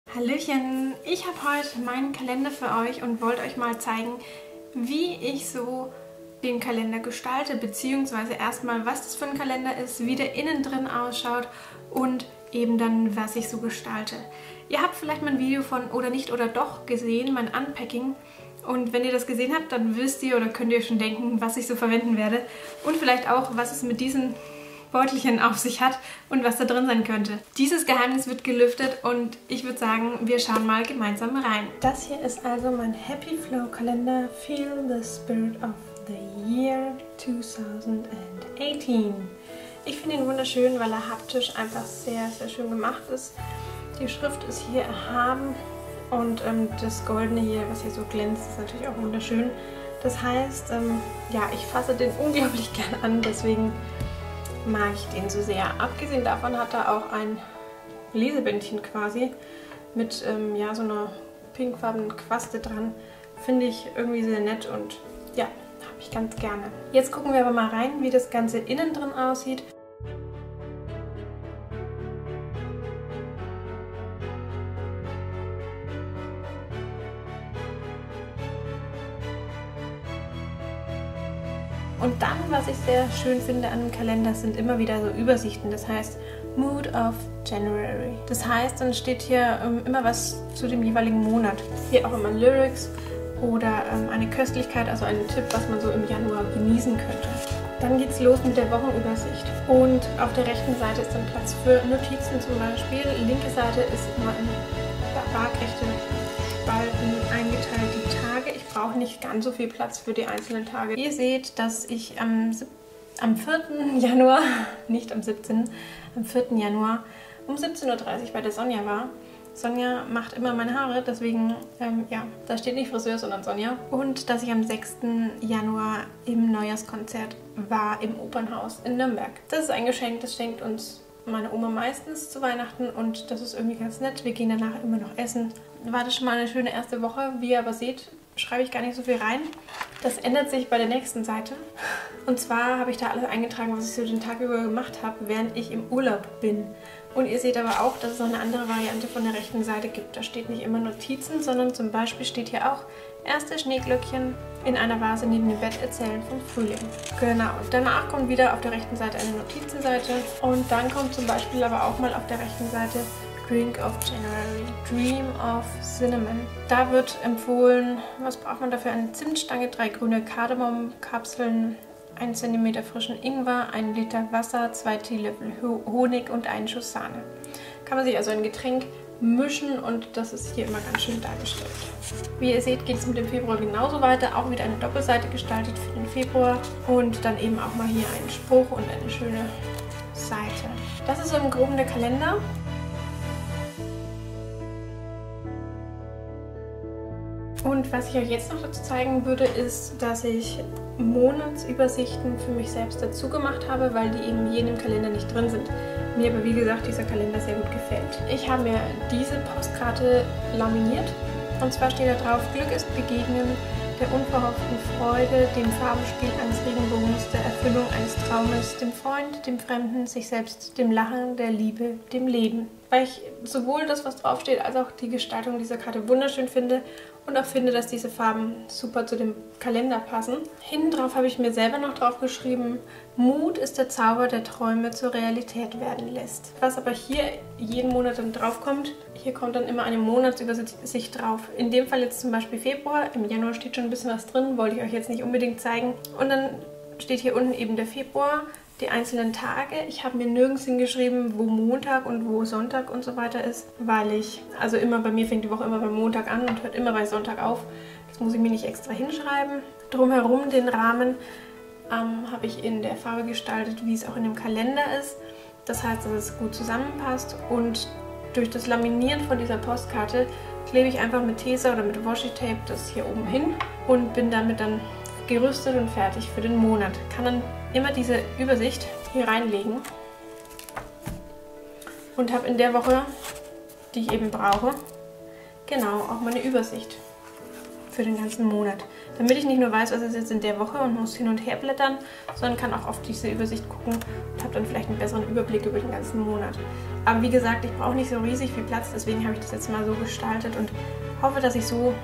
Hallöchen, ich habe heute meinen Kalender für euch und wollte euch mal zeigen, wie ich so den Kalender gestalte, beziehungsweise erstmal, was das für ein Kalender ist, wie der innen drin ausschaut und eben dann, was ich so gestalte. Ihr habt vielleicht mein Video von Oder nicht oder doch gesehen, mein Unpacking. Und wenn ihr das gesehen habt, dann wisst ihr oder könnt ihr schon denken, was ich so verwenden werde. Und vielleicht auch, was es mit diesen Beutelchen auf sich hat und was da drin sein könnte. Dieses Geheimnis wird gelüftet und ich würde sagen, wir schauen mal gemeinsam rein. Das hier ist also mein Happy Flow Kalender Feel the Spirit of the Year 2018. Ich finde ihn wunderschön, weil er haptisch einfach sehr, sehr schön gemacht ist. Die Schrift ist hier erhaben und das Goldene hier, was hier so glänzt, ist natürlich auch wunderschön. Das heißt, ja, ich fasse den unglaublich gern an, deswegen mag ich den so sehr. Abgesehen davon hat er auch ein Lesebändchen quasi mit ja, so einer pinkfarbenen Quaste dran. Finde ich irgendwie sehr nett und ja, habe ich ganz gerne. Jetzt gucken wir aber mal rein, wie das Ganze innen drin aussieht. Und dann, was ich sehr schön finde an dem Kalender, sind immer wieder so Übersichten. Das heißt Mood of January. Das heißt, dann steht hier immer was zu dem jeweiligen Monat. Hier auch immer Lyrics oder eine Köstlichkeit, also ein Tipp, was man so im Januar genießen könnte. Dann geht es los mit der Wochenübersicht. Und auf der rechten Seite ist dann Platz für Notizen zum Beispiel. Die linke Seite ist immer in waagrechte Spalten eingeteilt, die Tage. Ich brauche nicht ganz so viel Platz für die einzelnen Tage. Ihr seht, dass ich am 4. Januar, nicht am 17., am 4. Januar um 17:30 Uhr bei der Sonja war. Sonja macht immer meine Haare, deswegen, ja, da steht nicht Friseur, sondern Sonja. Und dass ich am 6. Januar im Neujahrskonzert war im Opernhaus in Nürnberg. Das ist ein Geschenk, das schenkt uns meine Oma meistens zu Weihnachten und das ist irgendwie ganz nett. Wir gehen danach immer noch essen. War das schon mal eine schöne erste Woche. Wie ihr aber seht, schreibe ich gar nicht so viel rein. Das ändert sich bei der nächsten Seite. Und zwar habe ich da alles eingetragen, was ich so den Tag über gemacht habe, während ich im Urlaub bin. Und ihr seht aber auch, dass es noch eine andere Variante von der rechten Seite gibt. Da steht nicht immer Notizen, sondern zum Beispiel steht hier auch erste Schneeglöckchen in einer Vase neben dem Bett erzählen vom Frühling. Genau, und danach kommt wieder auf der rechten Seite eine Notizenseite. Und dann kommt zum Beispiel aber auch mal auf der rechten Seite Drink of January, Dream of Cinnamon. Da wird empfohlen, was braucht man dafür? Eine Zimtstange, 3 grüne Kardamomkapseln, 1 cm frischen Ingwer, 1 Liter Wasser, 2 Teelöffel Honig und einen Schuss Sahne. Kann man sich also ein Getränk mischen und das ist hier immer ganz schön dargestellt. Wie ihr seht, geht es mit dem Februar genauso weiter. Auch wieder eine Doppelseite gestaltet für den Februar und dann eben auch mal hier einen Spruch und eine schöne Seite. Das ist so im Groben der Kalender. Und was ich euch jetzt noch dazu zeigen würde, ist, dass ich Monatsübersichten für mich selbst dazu gemacht habe, weil die eben hier in dem Kalender nicht drin sind. Mir aber, wie gesagt, dieser Kalender sehr gut gefällt. Ich habe mir diese Postkarte laminiert und zwar steht da drauf: Glück ist Begegnen der unverhofften Freude, dem Farbenspiel eines Regenbogens, der Erfüllung eines Traumes, dem Freund, dem Fremden, sich selbst, dem Lachen, der Liebe, dem Leben. Weil ich sowohl das, was draufsteht, als auch die Gestaltung dieser Karte wunderschön finde und auch finde, dass diese Farben super zu dem Kalender passen. Hinten drauf habe ich mir selber noch drauf geschrieben: Mut ist der Zauber, der Träume zur Realität werden lässt. Was aber hier jeden Monat dann drauf kommt, hier kommt dann immer eine Monatsübersicht drauf. In dem Fall jetzt zum Beispiel Februar. Im Januar steht schon ein bisschen was drin, wollte ich euch jetzt nicht unbedingt zeigen. Und dann steht hier unten eben der Februar, die einzelnen Tage. Ich habe mir nirgends hingeschrieben, wo Montag und wo Sonntag und so weiter ist, weil ich, also immer bei mir fängt die Woche immer beim Montag an und hört immer bei Sonntag auf. Das muss ich mir nicht extra hinschreiben. Drumherum den Rahmen habe ich in der Farbe gestaltet, wie es auch in dem Kalender ist. Das heißt, dass es gut zusammenpasst und durch das Laminieren von dieser Postkarte klebe ich einfach mit Tesa oder mit Washi-Tape das hier oben hin und bin damit dann gerüstet und fertig für den Monat. Kann dann immer diese Übersicht hier reinlegen und habe in der Woche, die ich eben brauche, genau auch meine Übersicht für den ganzen Monat. damit ich nicht nur weiß, was ist jetzt in der Woche und muss hin und her blättern, sondern kann auch auf diese Übersicht gucken und habe dann vielleicht einen besseren Überblick über den ganzen Monat. Aber wie gesagt, ich brauche nicht so riesig viel Platz, deswegen habe ich das jetzt mal so gestaltet und hoffe, dass ich so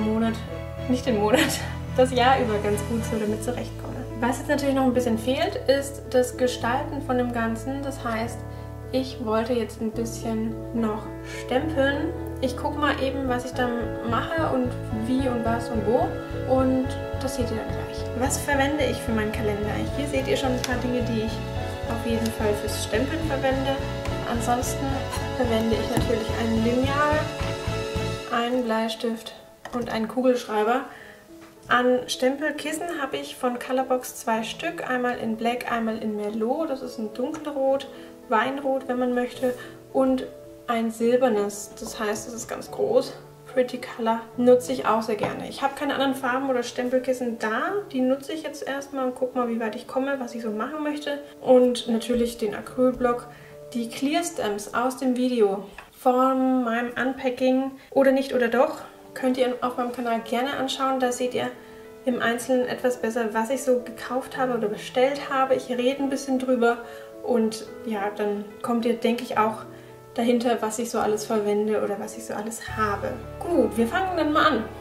das Jahr über ganz gut so damit zurechtkomme. Was jetzt natürlich noch ein bisschen fehlt, ist das Gestalten von dem Ganzen. Das heißt, ich wollte jetzt ein bisschen noch stempeln. Ich gucke mal eben, was ich dann mache und wie und was und wo. Und das seht ihr dann gleich. Was verwende ich für meinen Kalender? Hier seht ihr schon ein paar Dinge, die ich auf jeden Fall fürs Stempeln verwende. Ansonsten verwende ich natürlich ein Lineal, einen Bleistift und einen Kugelschreiber. An Stempelkissen habe ich von Colorbox 2 Stück, einmal in Black, einmal in Merlot, das ist ein dunkelrot, Weinrot, wenn man möchte, und ein silbernes, das heißt, es ist ganz groß, Pretty Color, nutze ich auch sehr gerne. Ich habe keine anderen Farben oder Stempelkissen da, die nutze ich jetzt erstmal und gucke mal, wie weit ich komme, was ich so machen möchte. Und natürlich den Acrylblock, die Clear Stamps aus dem Video von meinem Unpacking oder nicht oder doch, könnt ihr auf meinem Kanal gerne anschauen. Da seht ihr im Einzelnen etwas besser, was ich so gekauft habe oder bestellt habe. Ich rede ein bisschen drüber und ja, dann kommt ihr, denke ich, auch dahinter, was ich so alles verwende oder was ich so alles habe. Gut, wir fangen dann mal an.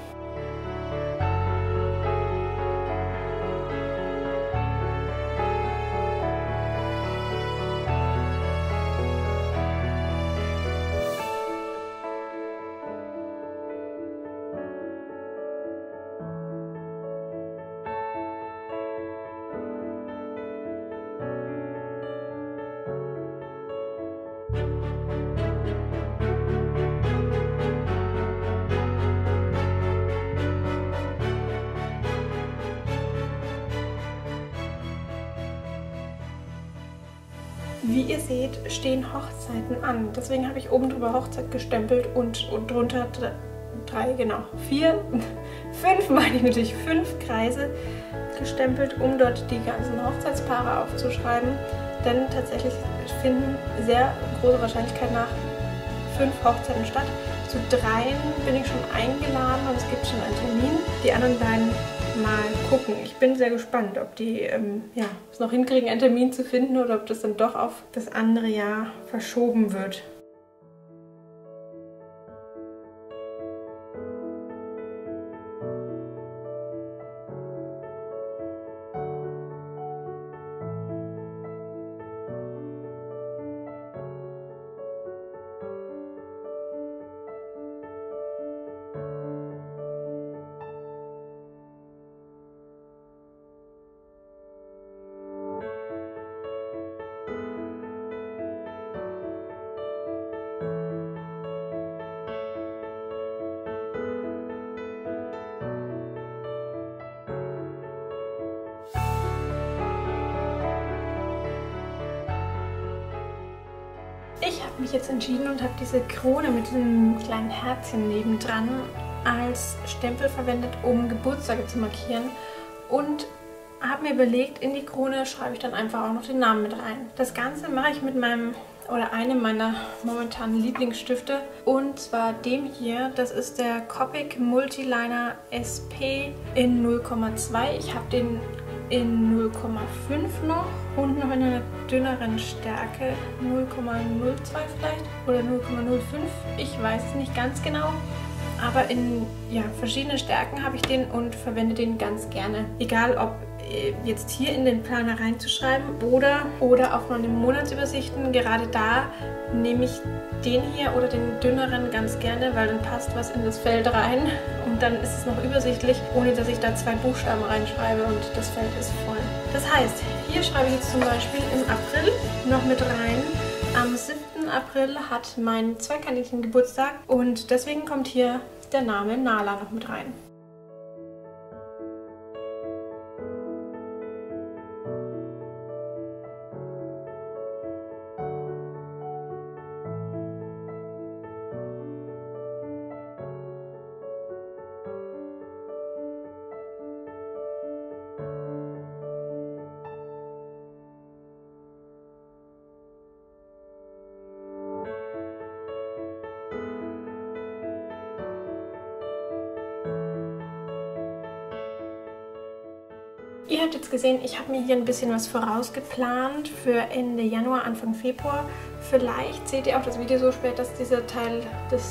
Wie ihr seht, stehen Hochzeiten an. Deswegen habe ich oben drüber Hochzeit gestempelt und drunter fünf Kreise gestempelt, um dort die ganzen Hochzeitspaare aufzuschreiben. Denn tatsächlich finden sehr große Wahrscheinlichkeit nach 5 Hochzeiten statt. Zu 3 bin ich schon eingeladen und es gibt schon einen Termin. Die anderen beiden mal gucken. Ich bin sehr gespannt, ob die es noch hinkriegen, einen Termin zu finden oder ob das dann doch auf das andere Jahr verschoben wird. Ich habe mich jetzt entschieden und habe diese Krone mit diesem kleinen Herzchen nebendran als Stempel verwendet, um Geburtstage zu markieren. Und habe mir überlegt, in die Krone schreibe ich dann einfach auch noch den Namen mit rein. Das Ganze mache ich mit einem meiner momentanen Lieblingsstifte. Und zwar dem hier, das ist der Copic Multiliner SP in 0,2. Ich habe den in 0,5 noch und noch in einer dünneren Stärke, 0,02 vielleicht oder 0,05. Ich weiß es nicht ganz genau, aber in verschiedenen Stärken habe ich den und verwende den ganz gerne. Egal ob jetzt hier in den Planer reinzuschreiben oder auf meine Monatsübersichten. Gerade da nehme ich den hier oder den dünneren ganz gerne, weil dann passt was in das Feld rein und dann ist es noch übersichtlich, ohne dass ich da 2 Buchstaben reinschreibe und das Feld ist voll. Das heißt, hier schreibe ich jetzt zum Beispiel im April noch mit rein. Am 7. April hat mein Zweikaninchen Geburtstag und deswegen kommt hier der Name Nala noch mit rein. Ihr habt jetzt gesehen, ich habe mir hier ein bisschen was vorausgeplant für Ende Januar, Anfang Februar. Vielleicht seht ihr auch das Video so spät, dass dieser Teil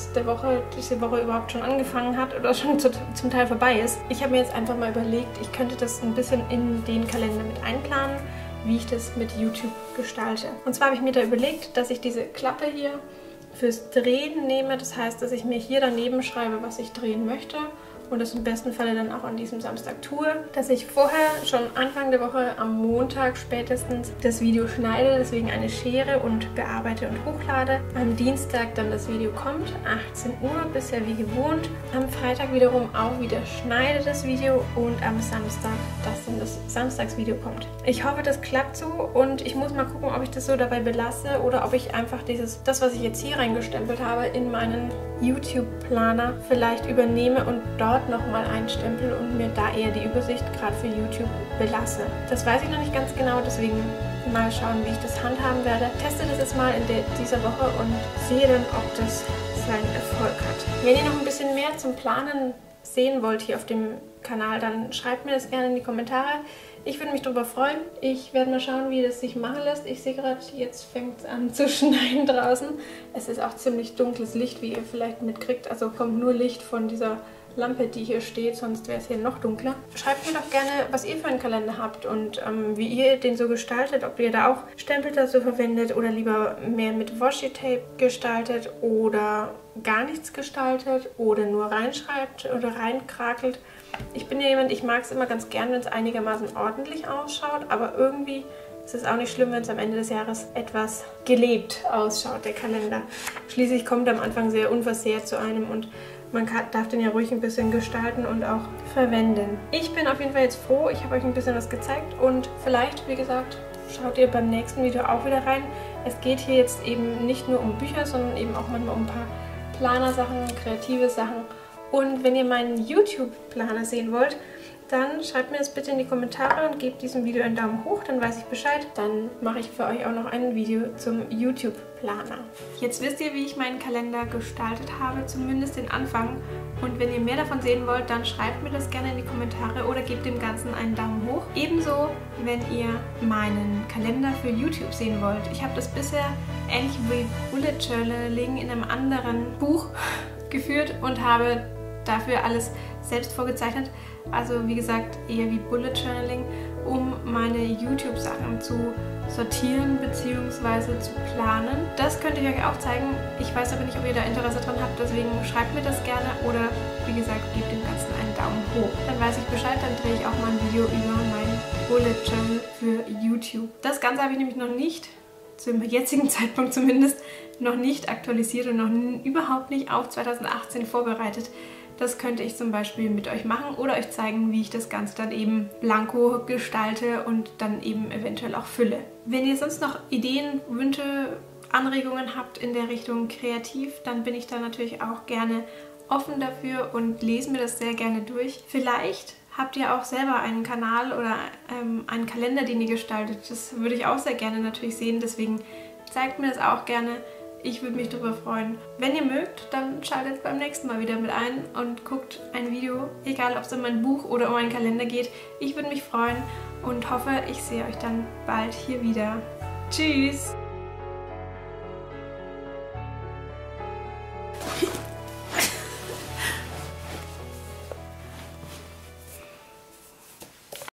diese Woche überhaupt schon angefangen hat oder schon zum Teil vorbei ist. Ich habe mir jetzt einfach mal überlegt, ich könnte das ein bisschen in den Kalender mit einplanen, wie ich das mit YouTube gestalte. Und zwar habe ich mir da überlegt, dass ich diese Klappe hier fürs Drehen nehme. Das heißt, dass ich mir hier daneben schreibe, was ich drehen möchte. Und das im besten Falle dann auch an diesem Samstag tue, dass ich vorher schon Anfang der Woche am Montag spätestens das Video schneide, deswegen eine Schere und bearbeite und hochlade. Am Dienstag dann das Video kommt, 18 Uhr, bisher wie gewohnt. Am Freitag wiederum auch wieder schneide das Video und am Samstag, dass dann das Samstagsvideo kommt. Ich hoffe, das klappt so und ich muss mal gucken, ob ich das so dabei belasse oder ob ich einfach das, was ich jetzt hier reingestempelt habe, in meinen YouTube-Planer vielleicht übernehme und dort nochmal einstempel und mir da eher die Übersicht gerade für YouTube belasse. Das weiß ich noch nicht ganz genau, deswegen mal schauen, wie ich das handhaben werde. Teste das jetzt mal in dieser Woche und sehe dann, ob das seinen Erfolg hat. Wenn ihr noch ein bisschen mehr zum Planen sehen wollt hier auf dem Kanal, dann schreibt mir das gerne in die Kommentare. Ich würde mich darüber freuen. Ich werde mal schauen, wie das sich machen lässt. Ich sehe gerade, jetzt fängt es an zu schneien draußen. Es ist auch ziemlich dunkles Licht, wie ihr vielleicht mitkriegt. Also kommt nur Licht von dieser Lampe, die hier steht, sonst wäre es hier noch dunkler. Schreibt mir doch gerne, was ihr für einen Kalender habt und wie ihr den so gestaltet, ob ihr da auch Stempel dazu verwendet oder lieber mehr mit Washi-Tape gestaltet oder gar nichts gestaltet oder nur reinschreibt oder reinkrakelt. Ich bin ja jemand, ich mag es immer ganz gern, wenn es einigermaßen ordentlich ausschaut, aber irgendwie ist es auch nicht schlimm, wenn es am Ende des Jahres etwas gelebt ausschaut, der Kalender. Schließlich kommt er am Anfang sehr unversehrt zu einem und man darf den ja ruhig ein bisschen gestalten und auch verwenden. Ich bin auf jeden Fall jetzt froh, ich habe euch ein bisschen was gezeigt und vielleicht, wie gesagt, schaut ihr beim nächsten Video auch wieder rein. Es geht hier jetzt eben nicht nur um Bücher, sondern eben auch manchmal um ein paar Planersachen, kreative Sachen. Und wenn ihr meinen YouTube-Planer sehen wollt, dann schreibt mir das bitte in die Kommentare und gebt diesem Video einen Daumen hoch, dann weiß ich Bescheid. Dann mache ich für euch auch noch ein Video zum YouTube-Planer. Jetzt wisst ihr, wie ich meinen Kalender gestaltet habe, zumindest den Anfang. Und wenn ihr mehr davon sehen wollt, dann schreibt mir das gerne in die Kommentare oder gebt dem Ganzen einen Daumen hoch. Ebenso, wenn ihr meinen Kalender für YouTube sehen wollt. Ich habe das bisher ähnlich wie Bullet Journaling in einem anderen Buch geführt und habe dafür alles selbst vorgezeichnet. Also wie gesagt, eher wie Bullet Journaling, um meine YouTube-Sachen zu sortieren bzw. zu planen. Das könnte ich euch auch zeigen. Ich weiß aber nicht, ob ihr da Interesse dran habt, deswegen schreibt mir das gerne oder wie gesagt, gebt dem Ganzen einen Daumen hoch. Dann weiß ich Bescheid, dann drehe ich auch mal ein Video über mein Bullet Journal für YouTube. Das Ganze habe ich nämlich noch nicht, zum jetzigen Zeitpunkt zumindest, noch nicht aktualisiert und noch überhaupt nicht auf 2018 vorbereitet. Das könnte ich zum Beispiel mit euch machen oder euch zeigen, wie ich das Ganze dann eben blanko gestalte und dann eben eventuell auch fülle. Wenn ihr sonst noch Ideen, Wünsche, Anregungen habt in der Richtung kreativ, dann bin ich da natürlich auch gerne offen dafür und lese mir das sehr gerne durch. Vielleicht habt ihr auch selber einen Kanal oder einen Kalender, den ihr gestaltet. Das würde ich auch sehr gerne natürlich sehen, deswegen zeigt mir das auch gerne. Ich würde mich darüber freuen. Wenn ihr mögt, dann schaltet beim nächsten Mal wieder mit ein und guckt ein Video, egal ob es um ein Buch oder um einen Kalender geht. Ich würde mich freuen und hoffe, ich sehe euch dann bald hier wieder. Tschüss!